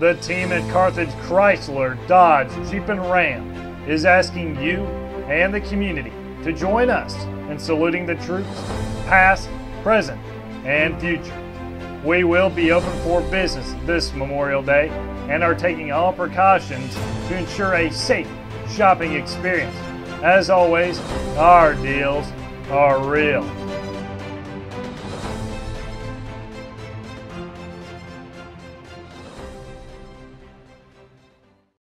The team at Carthage Chrysler, Dodge, Jeep, and Ram is asking you and the community to join us in saluting the troops, past, present, and future. We will be open for business this Memorial Day and are taking all precautions to ensure a safe shopping experience. As always, our deals are real.